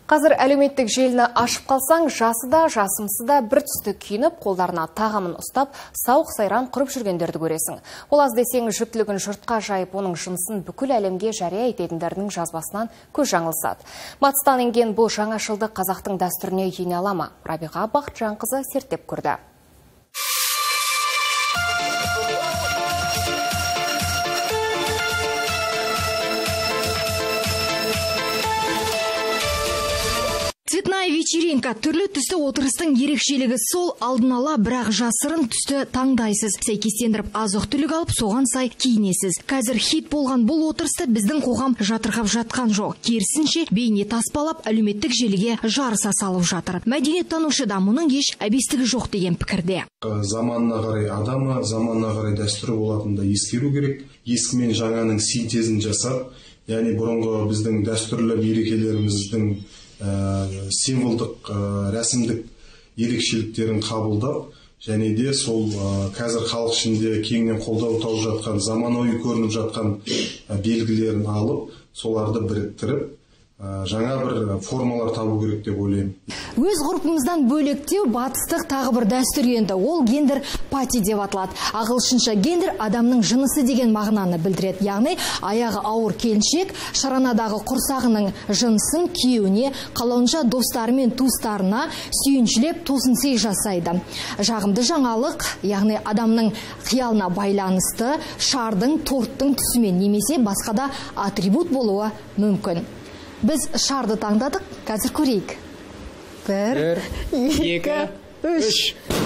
Қазір әлеуметтік желіні ашып қалсаң, жасы да, жасымсы да бір түсті күйініп, қолдарына тағамын ұстап, сауық сайран құрып жүргендерді көресің. Ол аз десең жүктілігін жұртқа жайып, оның жынысын бүкіл әлемге жария ететіндердің жазбасынан көз жаңылсады. Батыстан енген бұл жаңашылдық қазақтың дәстүріне ене ала ма? Рабиға Бақытжанқызы зерттеп көрді. Цветная вечеринка, түрлі түсті отырыстың ерекшелігі сол, алдын ала бірақ жасырын түсті таңдайсыз. Сәйкестендіріп азық-түлік алып, соған сай киінесіз. Қазір хит болған бұл отырысты біздің қоғам жатырқап жатқан жоқ. Керісінше бейне таспалап әлеуметтік желіге жарыса салып жатыр. Мәдениеттанушы да мұның еш әбестігі жоқ деген пікірде. Заманына қарай адамы, заманына қарай дәстүрі болатынында ескеру керек. Ескі мен жаңаның синтезін жасап, яғни бұрынғы біздің дәстүрлі мерекелеріміздің символдық, рәсімдік ерекшеліктерін қабылдап, және де сол қазір халық ішінде кеңінен қолдау тауып жатқан, заманауи көрініп жатқан белгілерін алып, соларды біріктіріп, жаңа бір формалар табу керек деп ойлаймын. Өз ғұрпымыздан бөлектеу батыстық тағы бір дәстүр енді. Ол гендер пати деп аталады. Ағылшынша гендер адамның жынысы деген мағынаны білдіреді. Яғни аяғы ауыр келіншек шаранадағы құрсағының жынысын күйеуіне, қалауынша достары мен туыстарына сүйіншілеп тосын сый жасайды. Жағымды жаңалық, яғни адамның қиялына байланысты шардың, торттың түсімен немесе басқада атрибут болуы мүмкін. Біз шарды таңдадық, қазір көрейік. 1, 2, 3.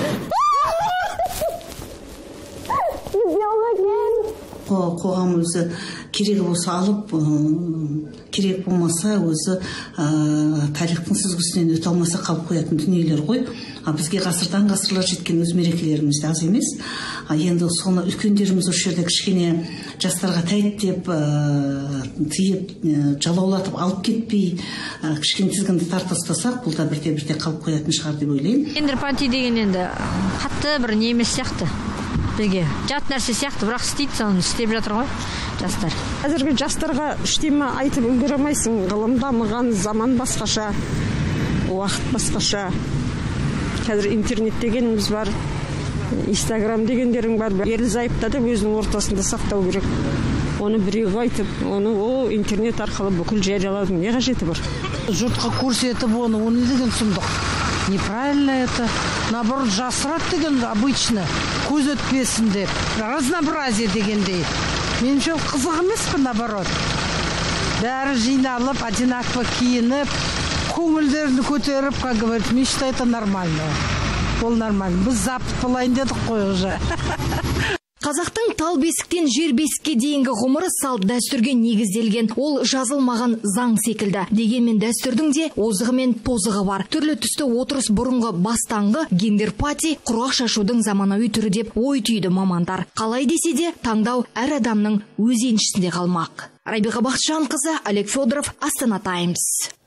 Қоғам өзі керегі болса алып, керек болмаса өзі тарихтың сүзгісінен өте алмаса қалып қоятын дүниелер ғой. Бізге ғасырдан ғасырлар жеткен өз мерекелеріміз де аз емес. Енді соны үлкендеріміз осы жерде кішкене жастарға тәйт деп тиіп, жалаулатып алып кетпей, кішкене тізгінді тарта ұстасақ, бұл да бірте-бірте қалып қоятын шығар деп ойлаймын. Гендер пати деген енді қатты бір немес сияқты. Бізге жат нәрсе сияқты, бірақ істейді, соны істеп жатыр ғой жастар. Қазіргі жастарға үштеме айтып үлгере алмайсың. Ғылым дамыған, заман басқаша, уақыт басқаша. Қазір интернет дегеніміз бар, Инстаграм дегендерің бар. Ерлі-зайыпты да өзінің ортасында сақтау керек. Оны біреуге айтып, оны интернет арқылы бүкіл жариялаудың не қажеті бар? Жұртқа көрсетіп оны деген сұмдық. Неправильно это. Наоборот, жасырат деген обычно. Көз өтпесін деп. Разнообразие дегендей. Меніңше қызық емес пе, наоборот. Бәрі жиналып, одинаково киініп, көңілдерді көтеріп, как говорит, мечта это нормально. Ол нормально. Біз запыт болайын дедік қой уже. Қазақтың тал бесіктен жер бесікке дейінгі ғұмыры салт дәстүрге негізделген. Ол жазылмаған заң секілді. Дегенмен дәстүрдің де озығы мен тозығы бар. Түрлі түсті отырыс бұрынғы бастаңғы гендер пати құрғақ шашудың заманауи түрі деп ой түйді мамандар. Қалай десе де таңдау әр адамның өз еншісінде қалмақ. Рабиға Бақытжанқызы, Олег Федоров, Астана Таймс.